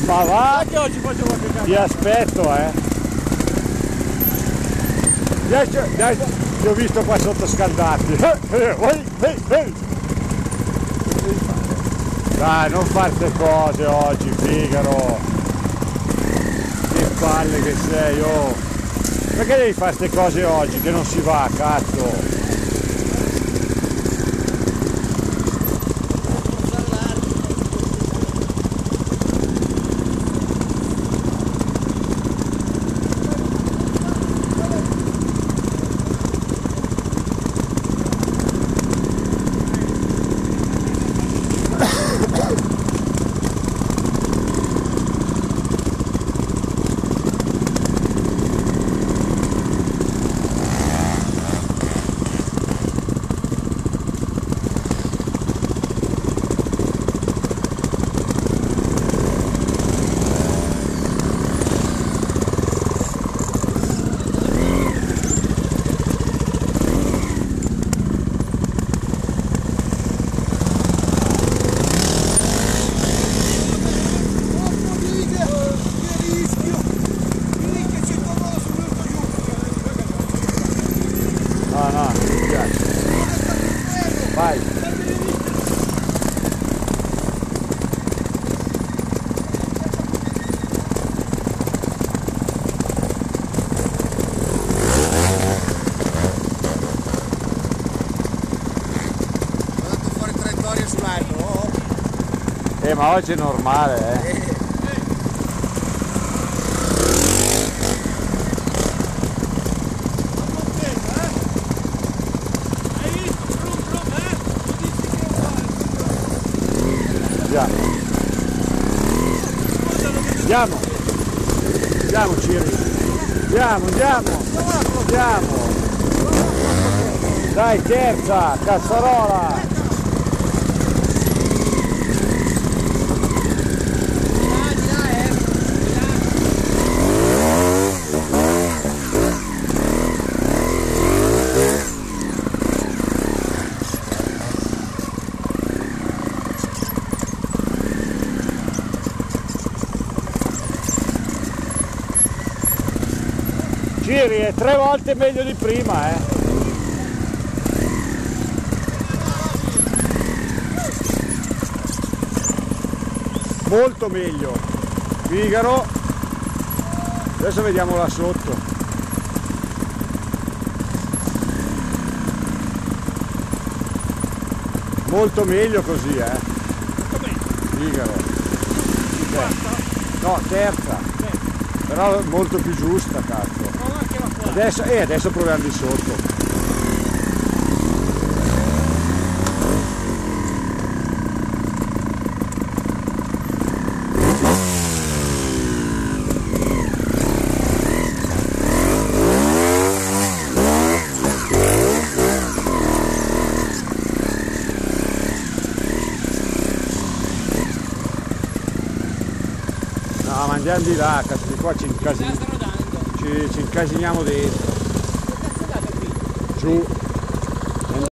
Ma va! Anche oggi faccio qualche caso. Ti aspetto, Dai, ti ho visto qua sotto scaldati. Dai, non fare queste cose oggi, Figaro. Che palle che sei, oh. Perché devi fare queste cose oggi che non si va, cazzo? No, mi piace. Vai. Ho dato fuori traiettoria sull'alto. Ma oggi è normale, Andiamo Ciri, andiamo, dai, terza, cazzarola. Ciri è 3 volte meglio di prima, Molto meglio. Figaro. Adesso vediamo là sotto. Molto meglio così, Figaro. No, terza. Però molto più giusta, cazzo. Adesso proviamo di sotto. No, ma andiamo di là, cazzo, di qua ci incasiniamo dentro. Giù.